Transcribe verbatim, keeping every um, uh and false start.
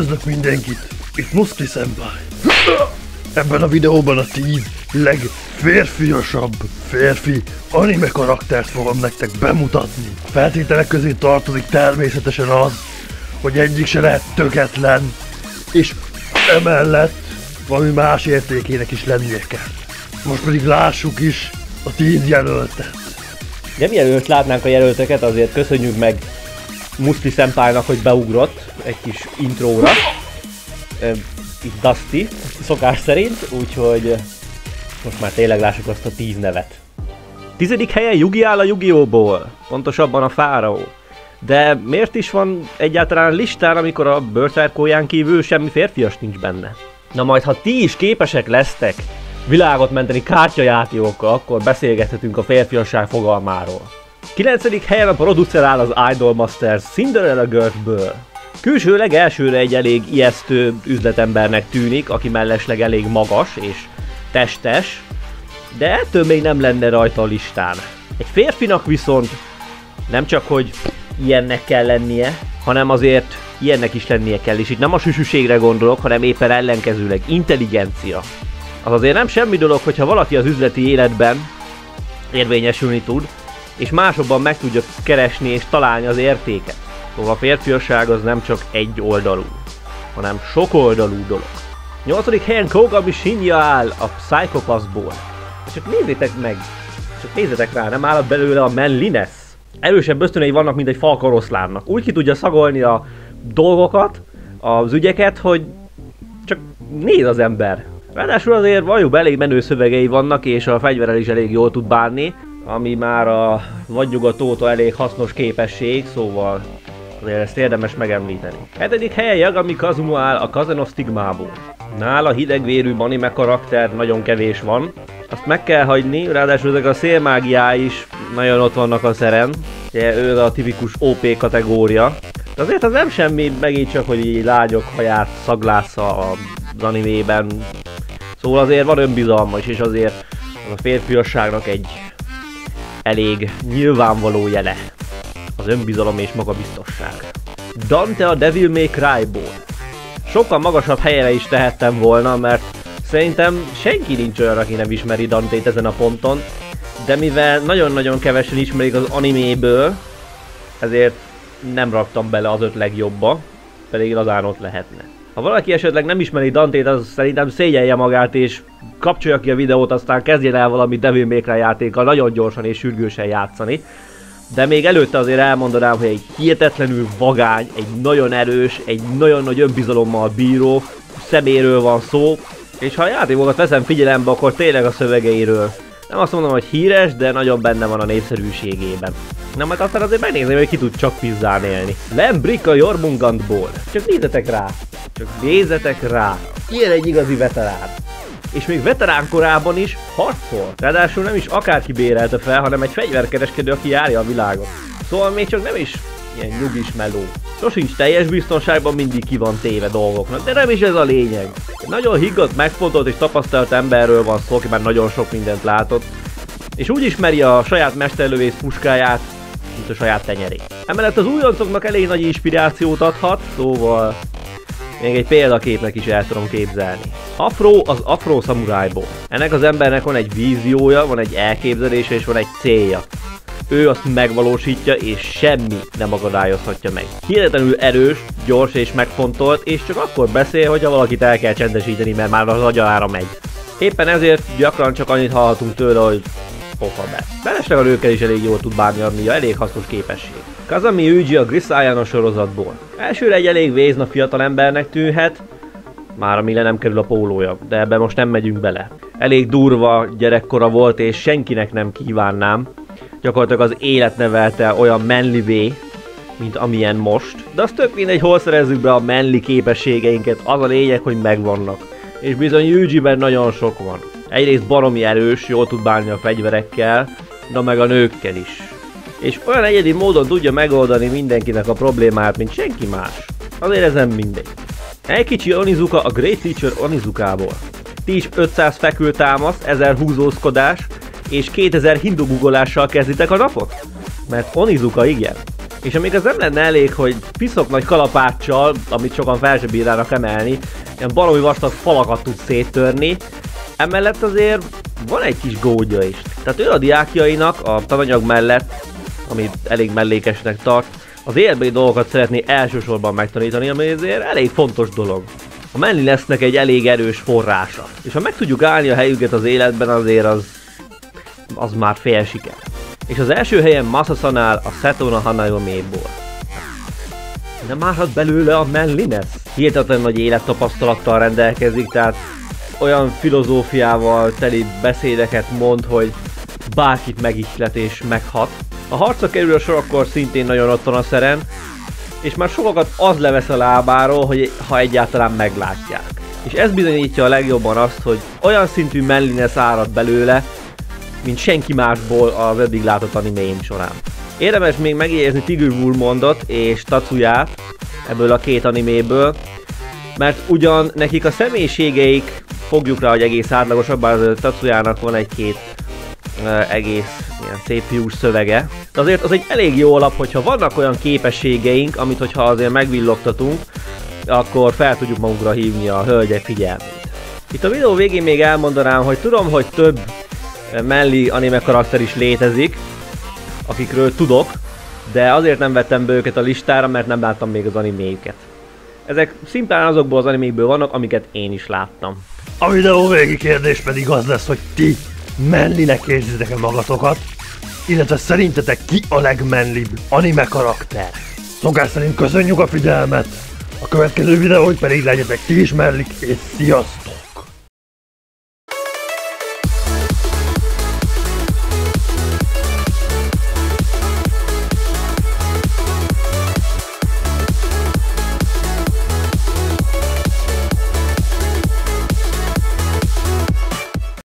Üdvözlök mindenkit! Itt Muszkli Senpai! Ebben a videóban a tíz legférfiasabb férfi anime karaktert fogom nektek bemutatni. Feltételek közé tartozik természetesen az, hogy egyik se lehet tökéletlen, és emellett valami más értékének is lennie kell. Most pedig lássuk is a tíz jelöltet. De mielőtt látnánk a jelölteket, azért köszönjük meg Muszkli Senpainak, hogy beugrott egy kis intróra. Itt Dusty, szokás szerint, úgyhogy most már tényleg lássuk azt a tíz nevet. Tizedik helyen Yugi áll a Yu-Gi-Oh!-ból, pontosabban a Fáraó. De miért is van egyáltalán listán, amikor a Berserkóján kívül semmi férfias nincs benne? Na majd, ha ti is képesek lesztek világot menteni kártyajátékokkal, akkor beszélgethetünk a férfiasság fogalmáról. Kilencedik helyen a producer áll az Idolmasters Cinderella Girls-ből. Külsőleg elsőre egy elég ijesztő üzletembernek tűnik, aki mellesleg elég magas és testes, de ettől még nem lenne rajta a listán. Egy férfinak viszont nem csak, hogy ilyennek kell lennie, hanem azért ilyennek is lennie kell, és itt nem a süsűségre gondolok, hanem éppen ellenkezőleg intelligencia. Az azért nem semmi dolog, hogyha valaki az üzleti életben érvényesülni tud, és másokban meg tudja keresni és találni az értéket. Szóval a férfiasság az nem csak egy oldalú, hanem sok oldalú dolog. Nyolcadik helyen Kogami Shinya áll a Psycho-Pass-ból. Csak nézzétek meg, csak nézzetek rá, nem áll belőle a manliness. Erősebb ösztönei vannak, mint egy falkaroszlánnak. Úgy ki tudja szagolni a dolgokat, az ügyeket, hogy csak néz az ember. Ráadásul azért valljuk, elég menő szövegei vannak, és a fegyverrel is elég jól tud bánni, ami már a vadnyugat óta elég hasznos képesség, szóval azért ezt érdemes megemlíteni. Hetedik helyen Yagami Kazuma áll a Kazeno Stigmából. Nála hidegvérű anime karakter nagyon kevés van, azt meg kell hagyni, ráadásul ezek a szélmágiái is nagyon ott vannak a szeren. Ugye ő a tipikus ó pé kategória. De azért az nem semmi, megint csak, hogy így lágyok haját szaglásza az animében. Szóval azért van önbizalma is, és azért az a férfiasságnak egy elég nyilvánvaló jele. Az önbizalom és magabiztosság. Dante a Devil May Cry-ból. Sokkal magasabb helyre is tehettem volna, mert szerintem senki nincs olyan, aki nem ismeri Dantét ezen a ponton, de mivel nagyon-nagyon kevesen ismerik az animéből, ezért nem raktam bele az öt legjobba, pedig lazán ott lehetne. Ha valaki esetleg nem ismeri Dantét, az szerintem szégyelje magát és kapcsolja ki a videót, aztán kezdjen el valami Devil May Cry játékkal nagyon gyorsan és sürgősen játszani. De még előtte azért elmondanám, hogy egy hihetetlenül vagány, egy nagyon erős, egy nagyon nagy önbizalommal bíró szeméről van szó, és ha a játékokat veszem figyelembe, akkor tényleg a szövegeiről. Nem azt mondom, hogy híres, de nagyon benne van a népszerűségében. Na majd aztán azért megnézem, hogy ki tud csak pizzán élni. Lembrik a Jormungandból. Csak nézzetek rá! Csak nézzetek rá! Ilyen egy igazi veterán. És még veterán korában is harcol. Ráadásul nem is akárki bérelte fel, hanem egy fegyverkereskedő, aki járja a világot. Szóval még csak nem is ilyen nyugis meló. Sosincs teljes biztonságban, mindig ki van téve dolgoknak, de nem is ez a lényeg. Egy nagyon higgadt, megfontolt és tapasztalt emberről van szó, aki már nagyon sok mindent látott. És úgy ismeri a saját mesterlövész puskáját, mint a saját tenyerét. Emellett az újoncoknak elég nagy inspirációt adhat, szóval még egy példaképnek is el tudom képzelni. Afro az Afro Samurájból. Ennek az embernek van egy víziója, van egy elképzelése és van egy célja. Ő azt megvalósítja és semmi nem akadályozhatja meg. Hihetetlenül erős, gyors és megfontolt, és csak akkor beszél, hogyha valakit el kell csendesíteni, mert már az agyalára megy. Éppen ezért gyakran csak annyit hallhatunk tőle, hogy pofa be. Mellesleg a nőkkel is elég jól tud bánni, ami a elég hasznos képesség. Kazami Yuji a Grisayan sorozatból. Elsőre egy elég vézna fiatal embernek tűnhet, már ami le nem kerül a pólója, de ebbe most nem megyünk bele. Elég durva gyerekkora volt és senkinek nem kívánnám. Gyakorlatilag az élet nevelte olyan manlyvé, mint amilyen most. De az tök mindegy, hol szerezzük be a manly képességeinket, az a lényeg, hogy megvannak. És bizony Yujiben nagyon sok van. Egyrészt baromi erős, jól tud bánni a fegyverekkel, de meg a nőkkel is. És olyan egyedi módon tudja megoldani mindenkinek a problémát, mint senki más. Azért ez nem mindegy. Egy kicsi Onizuka a Great Teacher Onizukából. Ti is ötszáz fekvőtámaszt, ezer húzózkodás és kétezer hindu guggolással kezditek a napot? Mert Onizuka igen. És amíg ez nem lenne elég, hogy piszok nagy kalapáccsal, amit sokan fel sem bírnának emelni, ilyen baromi vastag falakat tud széttörni, emellett azért van egy kis gódja is. Tehát ő a diákjainak a tananyag mellett, amit elég mellékesnek tart, az életbeli dolgokat szeretné elsősorban megtanítani, ami azért elég fontos dolog. A Manlinessnek egy elég erős forrása. És ha meg tudjuk állni a helyüket az életben, azért az, az már fél siker. És az első helyen Masasa áll a Setona Hanayoméból. Nem állhat belőle a Manliness? Hihetetlen nagy élettapasztalattal rendelkezik, tehát olyan filozófiával teli beszédeket mond, hogy bárkit megihlet és meghat. A harcra kerül a sor, akkor szintén nagyon ott van a szeren, és már sokakat az levesz a lábáról, hogy ha egyáltalán meglátják. És ez bizonyítja a legjobban azt, hogy olyan szintű Manliness árad belőle, mint senki másból az eddig látott animéim során. Érdemes még megjegyezni Tiger Wurmondot és Tatsuyát ebből a két animéből, mert ugyan nekik a személyiségeik, fogjuk rá, hogy egész átlagosabb, bár az Tatsuyának van egy-két uh, egész ilyen szép fiús szövege, de azért az egy elég jó alap, hogyha vannak olyan képességeink, amit hogyha azért megvillogtatunk, akkor fel tudjuk magunkra hívni a hölgyek figyelmét. Itt a videó végén még elmondanám, hogy tudom, hogy több melli anime karakter is létezik, akikről tudok, de azért nem vettem be őket a listára, mert nem láttam még az animéjüket. Ezek szimplán azokból az animékből vannak, amiket én is láttam. A videó végi kérdés pedig az lesz, hogy ti Manlinek érzitek-e magatokat, illetve szerintetek ki a legmenlibb anime karakter? Szokás szerint köszönjük a figyelmet, a következő videóig pedig legyetek ti is mellik, és sziasztok!